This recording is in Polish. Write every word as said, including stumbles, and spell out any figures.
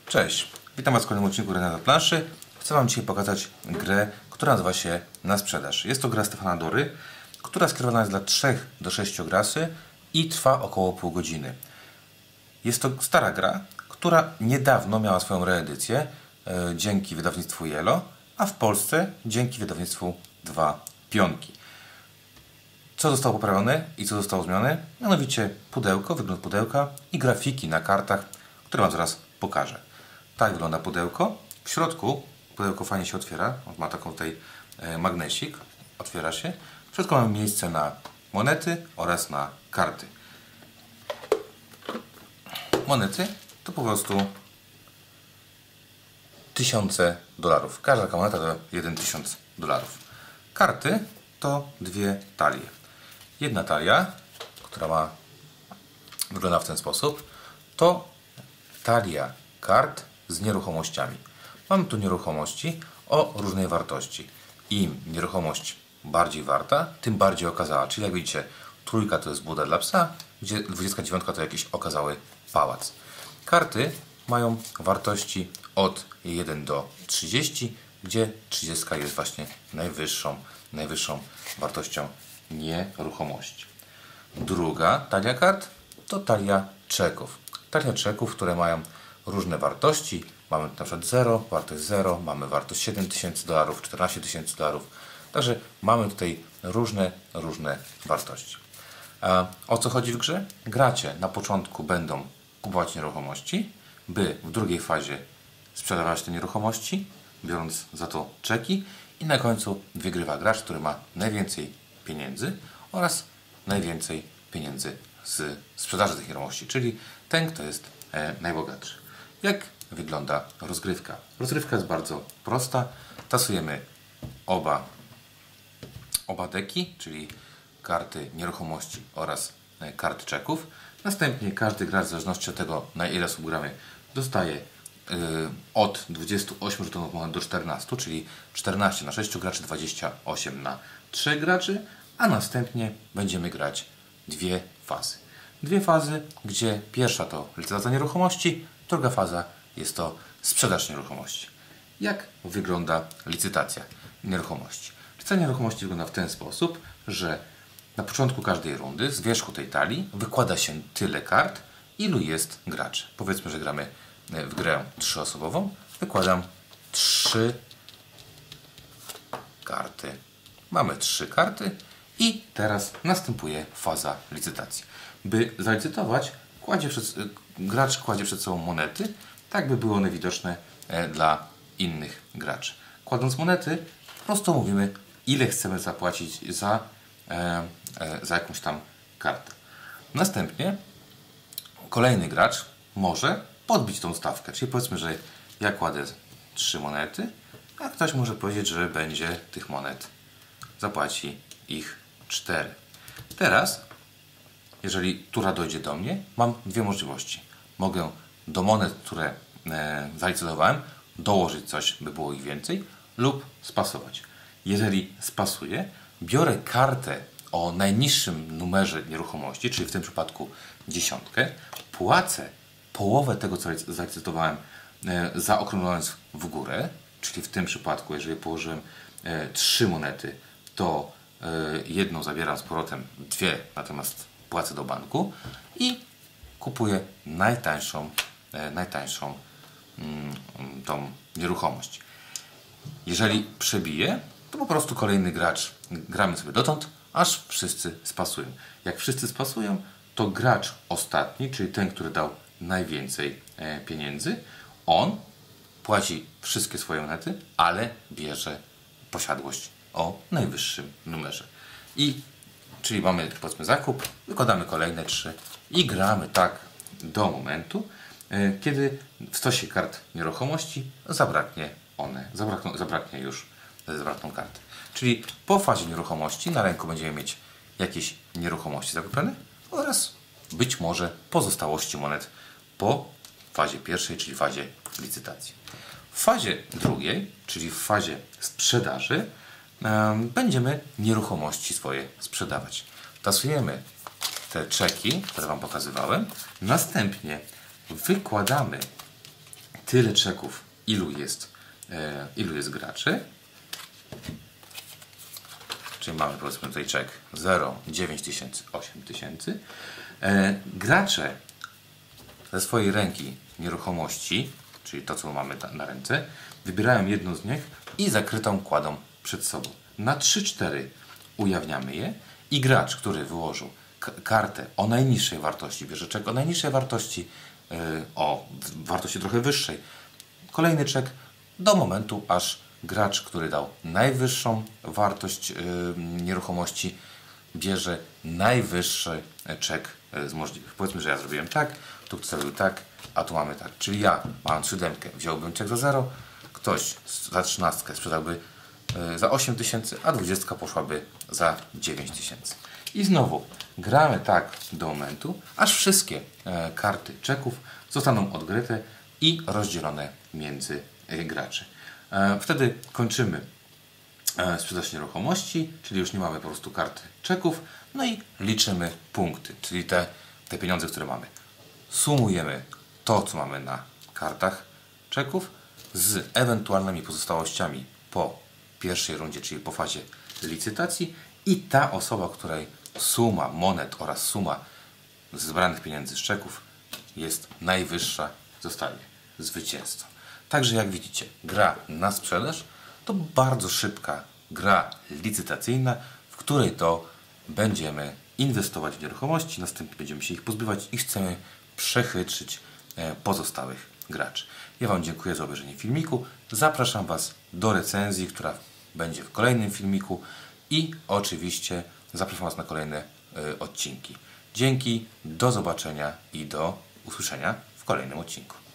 Cześć, witam Was w kolejnym odcinku Gry na planszy. Chcę Wam dzisiaj pokazać grę, która nazywa się Na sprzedaż. Jest to gra Stefana Dory, która skierowana jest dla trzech do sześciu graczy i trwa około pół godziny. Jest to stara gra, która niedawno miała swoją reedycję e, dzięki wydawnictwu Yellow, a w Polsce dzięki wydawnictwu Dwa Pionki. Co zostało poprawione i co zostało zmienione? Mianowicie pudełko, wygląd pudełka i grafiki na kartach, które Wam zaraz pokażę. Tak wygląda pudełko. W środku pudełko fajnie się otwiera. Ma taką tutaj magnesik. Otwiera się. W środku mamy miejsce na monety oraz na karty. Monety to po prostu tysiące dolarów. Każda taka moneta to jeden tysiąc dolarów. Karty to dwie talie. Jedna talia, która ma wygląda w ten sposób, to talia kart z nieruchomościami. Mamy tu nieruchomości o różnej wartości. Im nieruchomość bardziej warta, tym bardziej okazała. Czyli jak widzicie, trójka to jest buda dla psa, gdzie dwudziestka dziewiątka to jakiś okazały pałac. Karty mają wartości od jeden do trzydziestu, gdzie trzydzieści jest właśnie najwyższą, najwyższą wartością nieruchomości. Druga talia kart to talia czeków. Talia czeków, które mają różne wartości. Mamy na przykład zero, wartość zero, mamy wartość siedem tysięcy dolarów, czternaście tysięcy dolarów. Także mamy tutaj różne, różne wartości. A o co chodzi w grze? Gracze na początku będą kupować nieruchomości, by w drugiej fazie sprzedawać te nieruchomości, biorąc za to czeki, i na końcu wygrywa gracz, który ma najwięcej pieniędzy oraz najwięcej pieniędzy z sprzedaży tych nieruchomości, czyli ten, kto jest e, najbogatszy. Jak wygląda rozgrywka? Rozgrywka jest bardzo prosta. Tasujemy oba, oba deki, czyli karty nieruchomości oraz e, karty czeków. Następnie każdy gracz, w zależności od tego, na ile osób gramy, dostaje y, od dwudziestu ośmiu żetonów do czternastu, czyli czternaście na sześciu graczy, dwadzieścia osiem na trzech graczy, a następnie będziemy grać dwie fazy. Dwie fazy, gdzie pierwsza to licytacja nieruchomości, druga faza jest to sprzedaż nieruchomości. Jak wygląda licytacja nieruchomości? Licytacja nieruchomości wygląda w ten sposób, że na początku każdej rundy z wierzchu tej talii wykłada się tyle kart, ilu jest graczy. Powiedzmy, że gramy w grę trzyosobową. Wykładam trzy karty. Mamy trzy karty i teraz następuje faza licytacji. By zalicytować, kładzie przed, gracz kładzie przed sobą monety, tak by były one widoczne dla innych graczy. Kładąc monety, po prostu mówimy, ile chcemy zapłacić za, e, e, za jakąś tam kartę. Następnie kolejny gracz może podbić tą stawkę. Czyli powiedzmy, że ja kładę trzy monety, a ktoś może powiedzieć, że będzie tych monet, zapłaci ich cztery. Teraz, jeżeli tura dojdzie do mnie, mam dwie możliwości. Mogę do monet, które e, zalicytowałem, dołożyć coś, by było ich więcej, lub spasować. Jeżeli spasuję, biorę kartę o najniższym numerze nieruchomości, czyli w tym przypadku dziesiątkę, płacę połowę tego, co zalicytowałem, e, zaokrąglając w górę, czyli w tym przypadku, jeżeli położyłem e, trzy monety, to e, jedną zabieram z powrotem, dwie natomiast płacę do banku i kupuję najtańszą, e, najtańszą mm, tą nieruchomość. Jeżeli przebiję, to po prostu kolejny gracz, gramy sobie dotąd, aż wszyscy spasują. Jak wszyscy spasują, to gracz ostatni, czyli ten, który dał najwięcej e, pieniędzy, on płaci wszystkie swoje monety, ale bierze posiadłość o najwyższym numerze. I czyli mamy, powiedzmy, zakup, wykładamy kolejne trzy i gramy tak do momentu, e, kiedy w stosie kart nieruchomości zabraknie one, zabrakną, zabraknie już, zabrakną karty. Czyli po fazie nieruchomości na ręku będziemy mieć jakieś nieruchomości zakupione oraz być może pozostałości monet po fazie pierwszej, czyli fazie licytacji. W fazie drugiej, czyli w fazie sprzedaży, będziemy nieruchomości swoje sprzedawać. Tasujemy te czeki, które Wam pokazywałem, następnie wykładamy tyle czeków, ilu jest, e, ilu jest graczy. Czyli mamy powiedzmy tutaj czek zero, dziewięć tysięcy, osiem tysięcy. E, gracze ze swojej ręki nieruchomości, czyli to, co mamy na ręce, wybierają jedną z nich i zakrytą kładą przed sobą. Na trzy cztery ujawniamy je i gracz, który wyłożył kartę o najniższej wartości, bierze czek o najniższej wartości, yy, o wartości trochę wyższej, kolejny czek do momentu, aż gracz, który dał najwyższą wartość yy, nieruchomości, bierze najwyższy czek z możliwych. Powiedzmy, że ja zrobiłem tak, tu zrobił tak, a tu mamy tak. Czyli ja, mając siódemkę, wziąłbym czek za zero, ktoś za trzynastkę sprzedałby y, za osiem tysięcy, a dwudziestka poszłaby za dziewięć tysięcy. I znowu gramy tak do momentu, aż wszystkie e, karty czeków zostaną odgryte i rozdzielone między e, graczy. E, wtedy kończymy e, sprzedaż nieruchomości, czyli już nie mamy po prostu karty czeków, no i liczymy punkty, czyli te, te pieniądze, które mamy. Sumujemy to, co mamy na kartach czeków z ewentualnymi pozostałościami po pierwszej rundzie, czyli po fazie licytacji, i ta osoba, której suma monet oraz suma zebranych pieniędzy z czeków jest najwyższa, zostaje zwycięzcą. Także jak widzicie, gra na sprzedaż to bardzo szybka gra licytacyjna, w której to będziemy inwestować w nieruchomości, następnie będziemy się ich pozbywać i chcemy przechytrzyć pozostałych graczy. Ja Wam dziękuję za obejrzenie filmiku. Zapraszam Was do recenzji, która będzie w kolejnym filmiku, i oczywiście zapraszam Was na kolejne y, odcinki. Dzięki, do zobaczenia i do usłyszenia w kolejnym odcinku.